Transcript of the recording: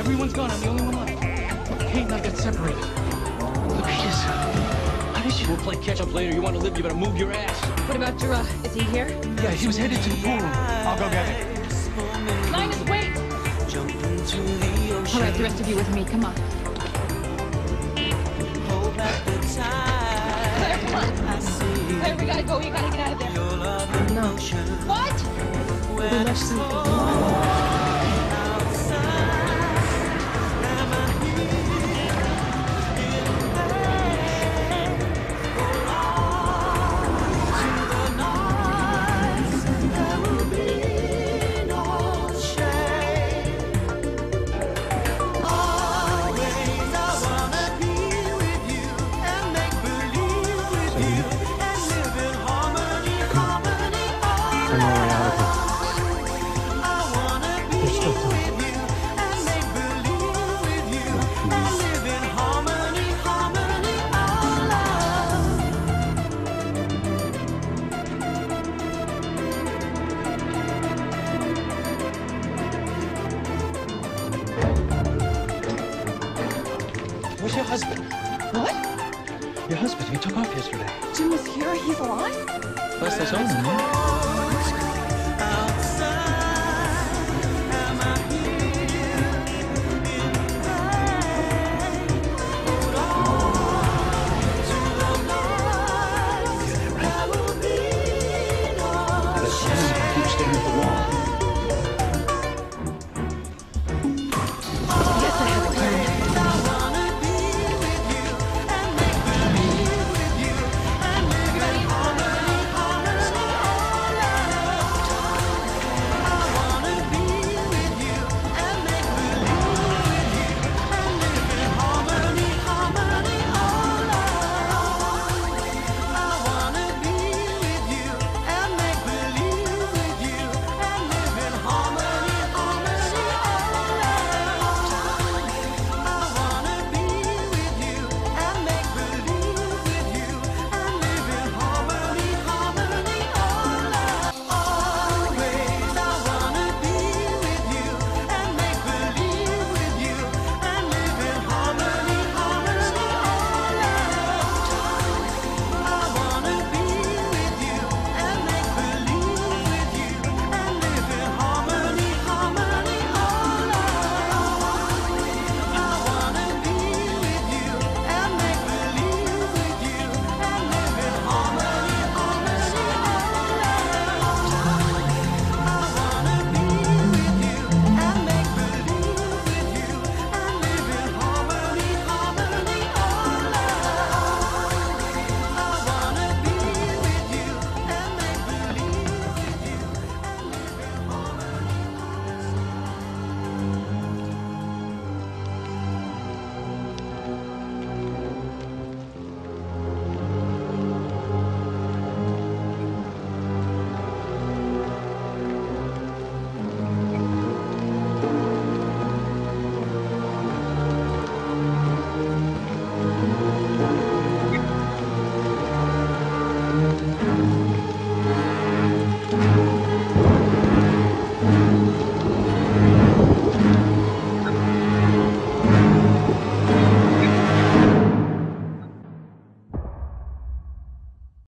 Everyone's gone. I'm the only one left. Kate and I got separated. Louise, how did you? We'll play catch up later. You want to live, you better move your ass. What about Jura? Is he here? Yeah, he was headed to the pool room. I'll go get him. Linus, wait! All right, the rest of you with me. Come on. Claire, come on. Claire, we gotta go. You gotta get out of there. No. What? We left something. I'm all way out of here. There's still time. Where's your husband? What? Your husband, he took off yesterday. Jim was here? He's alive? First I saw him, man. Keep staring at the wall.